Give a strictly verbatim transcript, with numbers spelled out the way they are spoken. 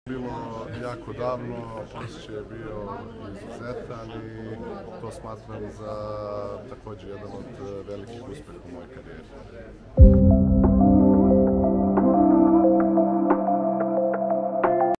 Bilo jako davno, osjećaj je bio izuzetan i to smatram za također jedan od velikih uspeha u mojoj karijeri.